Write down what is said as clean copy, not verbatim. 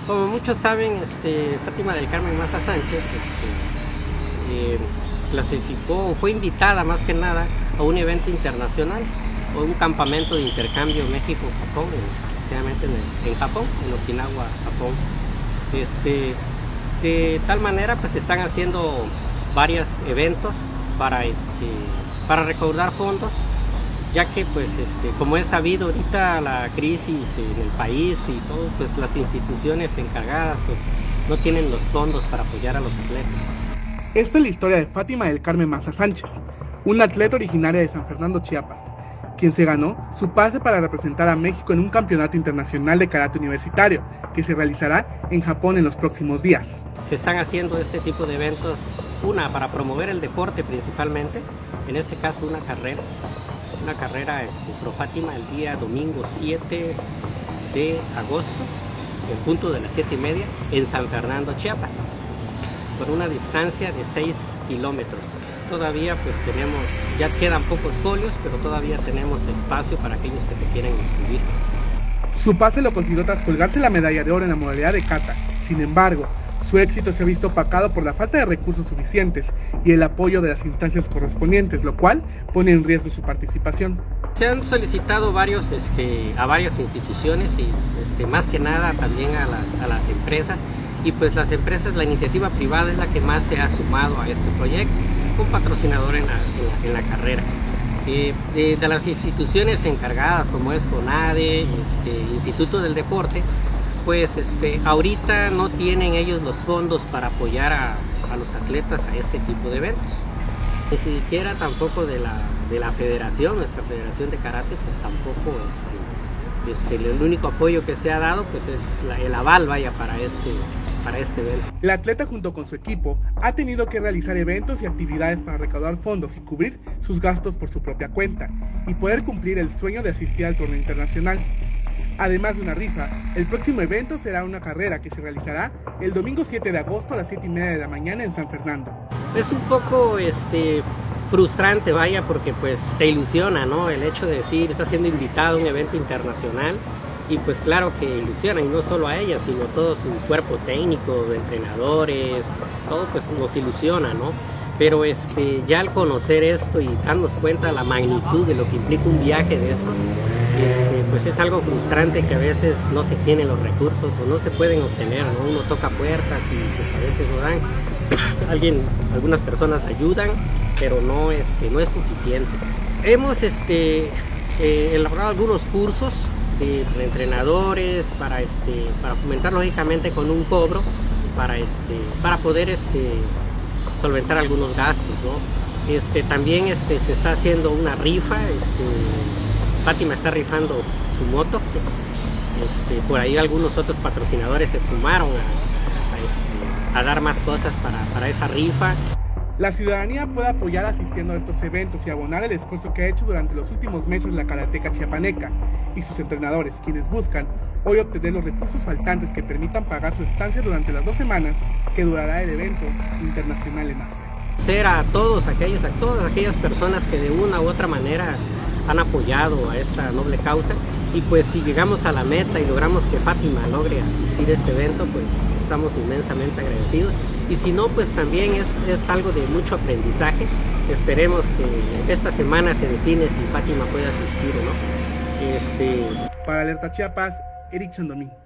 Como muchos saben, Fátima del Carmen Maza Sánchez clasificó, fue invitada más que nada a un evento internacional, o un campamento de intercambio México-Japón, especialmente en Japón, en Okinawa, Japón. De tal manera pues se están haciendo varios eventos para recaudar fondos, ya que pues como es sabido ahorita la crisis en el país y todo, pues las instituciones encargadas pues no tienen los fondos para apoyar a los atletas. Esta es la historia de Fátima del Carmen Maza Sánchez, una atleta originaria de San Fernando, Chiapas, quien se ganó su pase para representar a México en un campeonato internacional de karate universitario que se realizará en Japón en los próximos días. Se están haciendo este tipo de eventos, para promover el deporte principalmente, en este caso una carrera Pro Fátima el día domingo 7 de agosto, en punto de las 7:30 en San Fernando, Chiapas, por una distancia de 6 kilómetros. Todavía pues ya quedan pocos folios, pero todavía tenemos espacio para aquellos que se quieran inscribir. Su pase lo consiguió tras colgarse la medalla de oro en la modalidad de kata. Sin embargo, su éxito se ha visto opacado por la falta de recursos suficientes y el apoyo de las instancias correspondientes, lo cual pone en riesgo su participación. Se han solicitado a varias instituciones y más que nada también a las empresas, y pues las empresas, la iniciativa privada es la que más se ha sumado a este proyecto, un patrocinador en la carrera. De las instituciones encargadas como es CONADE, Instituto del Deporte, pues ahorita no tienen ellos los fondos para apoyar a los atletas a este tipo de eventos. Ni siquiera tampoco de la federación, nuestra federación de karate, pues tampoco el único apoyo que se ha dado pues es el aval para este evento. La atleta junto con su equipo ha tenido que realizar eventos y actividades para recaudar fondos y cubrir sus gastos por su propia cuenta y poder cumplir el sueño de asistir al torneo internacional. Además de una rifa, el próximo evento será una carrera que se realizará el domingo 7 de agosto a las 7:30 de la mañana en San Fernando. Es un poco frustrante, porque pues te ilusiona, ¿no? El hecho de decir, está siendo invitado a un evento internacional, y pues claro que ilusiona, y no solo a ella, sino todo su cuerpo técnico, de entrenadores, todo pues nos ilusiona, ¿no? Pero ya al conocer esto y darnos cuenta de la magnitud de lo que implica un viaje de estos, pues es algo frustrante que a veces no se tienen los recursos o no se pueden obtener, ¿no? Uno toca puertas y pues a veces no dan. Algunas personas ayudan, pero no es suficiente. Hemos elaborado algunos cursos de entrenadores para fomentar lógicamente con un cobro para poder solventar algunos gastos, ¿no? También se está haciendo una rifa. Fátima está rifando su moto. Por ahí algunos otros patrocinadores se sumaron a dar más cosas para esa rifa. La ciudadanía puede apoyar asistiendo a estos eventos y abonar el esfuerzo que ha hecho durante los últimos meses la karateca chiapaneca y sus entrenadores, quienes buscan hoy obtener los recursos faltantes que permitan pagar su estancia durante las 2 semanas que durará el evento internacional en Asia. A todas aquellas personas que de una u otra manera han apoyado a esta noble causa, y pues si llegamos a la meta y logramos que Fátima logre asistir a este evento, pues estamos inmensamente agradecidos, y si no, pues también es algo de mucho aprendizaje. Esperemos que esta semana se define si Fátima puede asistir o no. Para Alerta Chiapas, Eric Chandomí.